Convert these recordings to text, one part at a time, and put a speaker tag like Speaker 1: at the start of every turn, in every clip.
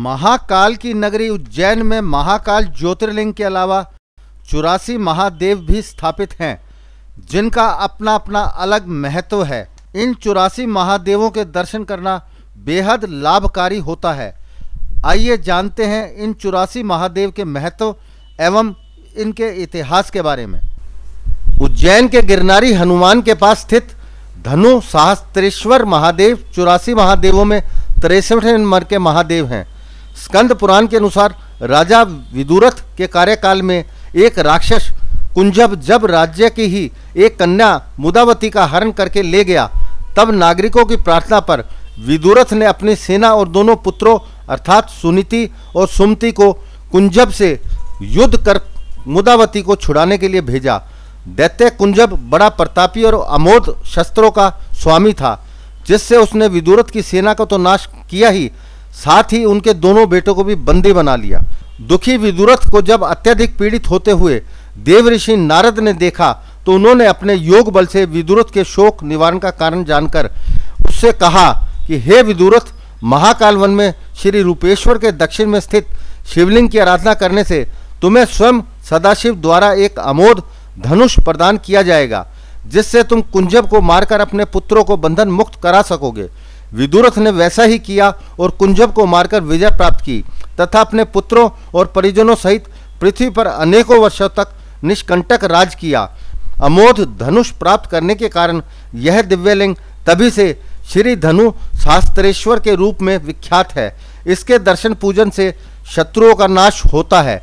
Speaker 1: महाकाल की नगरी उज्जैन में महाकाल ज्योतिर्लिंग के अलावा 84 महादेव भी स्थापित हैं, जिनका अपना अपना अलग महत्व है। इन 84 महादेवों के दर्शन करना बेहद लाभकारी होता है। आइए जानते हैं इन 84 महादेव के महत्व एवं इनके इतिहास के बारे में। उज्जैन के गिरनारी हनुमान के पास स्थित धनु सहस्त्रेश्वर महादेव 84 महादेवों में 63 नंबर के महादेव हैं। स्कंद पुराण के अनुसार राजा विदुरथ के कार्यकाल में एक राक्षस कुंजब जब राज्य की ही एक कन्या मुदावती का हरण करके ले गया, तब नागरिकों की प्रार्थना पर विदुरथ ने अपनी सेना और दोनों पुत्रों अर्थात सुनीति और सुमति को कुंजब से युद्ध कर मुदावती को छुड़ाने के लिए भेजा। दैत्य कुंजब बड़ा प्रतापी और अमोघ शस्त्रों का स्वामी था, जिससे उसने विदुरथ की सेना का तो नाश किया ही, साथ ही उनके दोनों बेटों को भी बंदी बना लिया। दुखी विदुरथ को जब अत्यधिक पीड़ित होते हुए देव ऋषि नारद ने देखा, तो उन्होंने अपने योग बल से विदुरथ के शोक निवारण का कारण जानकर उससे कहा कि हे विदुरथ, महाकाल वन में श्री रूपेश्वर के दक्षिण में स्थित शिवलिंग की आराधना करने से तुम्हें स्वयं सदाशिव द्वारा एक अमोघ धनुष प्रदान किया जाएगा, जिससे तुम कुंजब को मारकर अपने पुत्रों को बंधन मुक्त करा सकोगे। विदुरथ ने वैसा ही किया और कुंजब को मारकर विजय प्राप्त की तथा अपने पुत्रों और परिजनों सहित पृथ्वी पर अनेकों वर्षों तक निष्कंटक राज किया। अमोघ धनुष प्राप्त करने के कारण यह दिव्यलिंग तभी से श्री धनु सहस्त्रेश्वर के रूप में विख्यात है। इसके दर्शन पूजन से शत्रुओं का नाश होता है।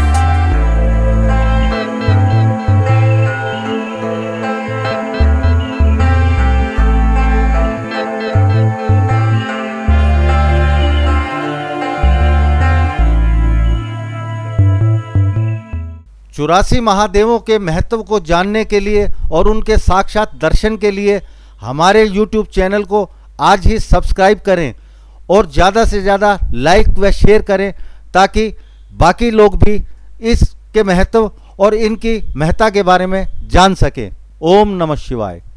Speaker 1: चौरासी महादेवों के महत्व को जानने के लिए और उनके साक्षात दर्शन के लिए हमारे YouTube चैनल को आज ही सब्सक्राइब करें और ज़्यादा से ज़्यादा लाइक व शेयर करें, ताकि बाकी लोग भी इसके महत्व और इनकी महत्ता के बारे में जान सकें। ओम नमः शिवाय।